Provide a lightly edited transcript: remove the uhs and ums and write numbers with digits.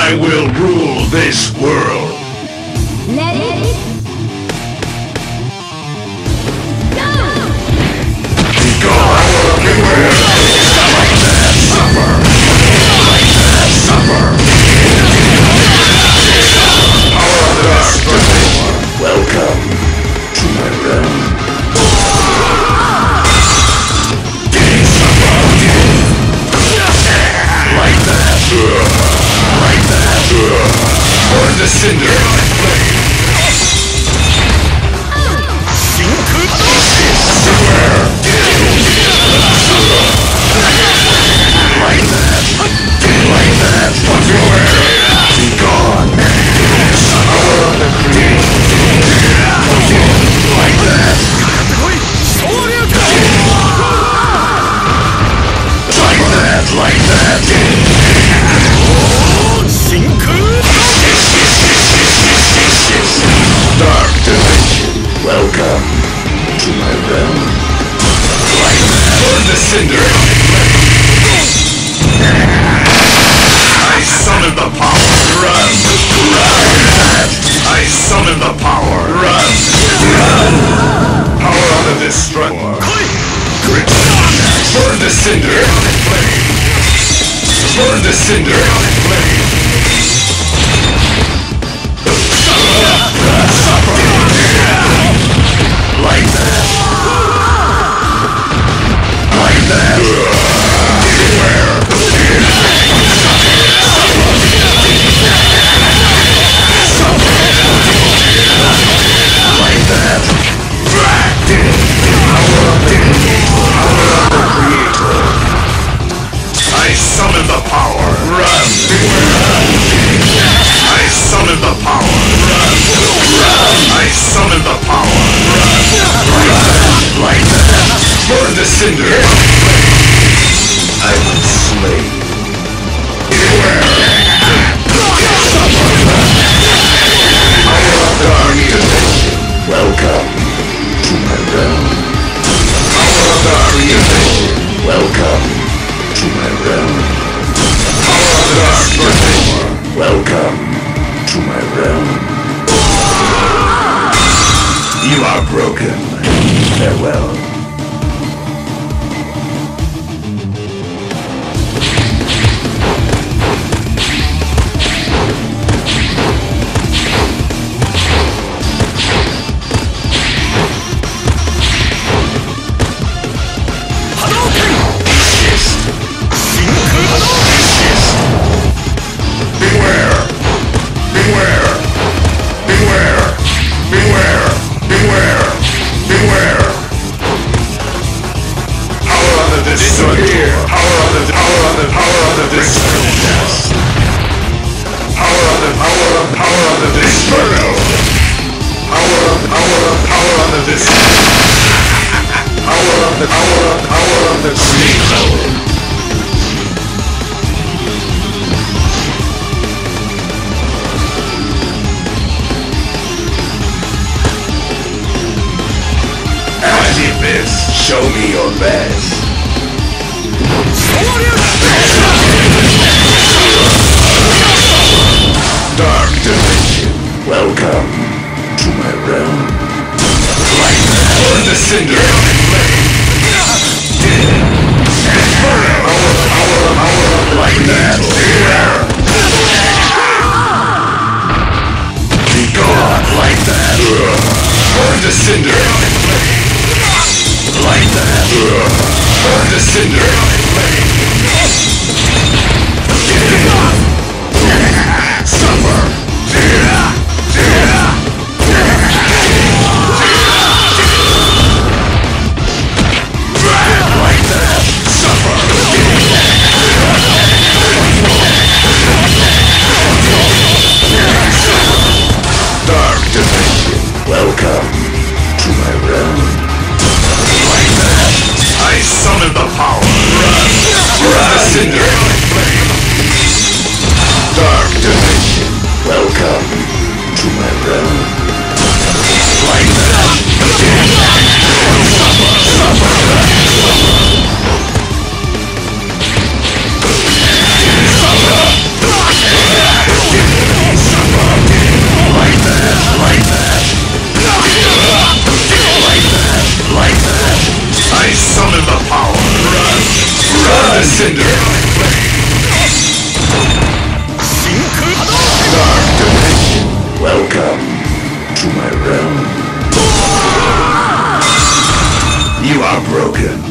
I will rule this world. Ready? Go! God, beware! Like that, suffer! Like that, suffer! Power of the dark. Welcome to my realm. Like that! Like that! Burn the cinder! Beware! Like that! Like that! Beware! Be gone! Power of the creation! Like that! Like that! Like that! Dark dimension! Welcome to my realm. Like that! Burn the cinder! I summon the power! Run! Run! I summon the power! Run! Run! Power of the destructor! Burn the cinder! Burn the cinder! Suffer! Like that! Like that! Beware! Like that! Power of the creator! I summon the power! Run! I summon the power! Run! I summon the power! Run! Like that! Burn the cinder! I will slay you! Beware! Power of the dark dimension! Welcome to my realm! Power of the dark dimension! Welcome to my realm! Power of the dark dimension! Welcome to my realm! You are broken. Farewell. Beware! Beware! Beware! Beware! Beware! Beware! Power of the destructor! Power of the destructor! Power of the destructor! Power of the destructor! Power of the creator! Show me your best. Dark dimension. Welcome to my realm. Like that. Burn the cinder. Like that. Be gone. Like that. Burn the cinder. Like that! Burn the cinder! Suffer! Like that! Suffer! Dark dimension! Welcome to my realm! I summon the power! Cinder! Dark Dimension! Welcome to my realm. You are broken.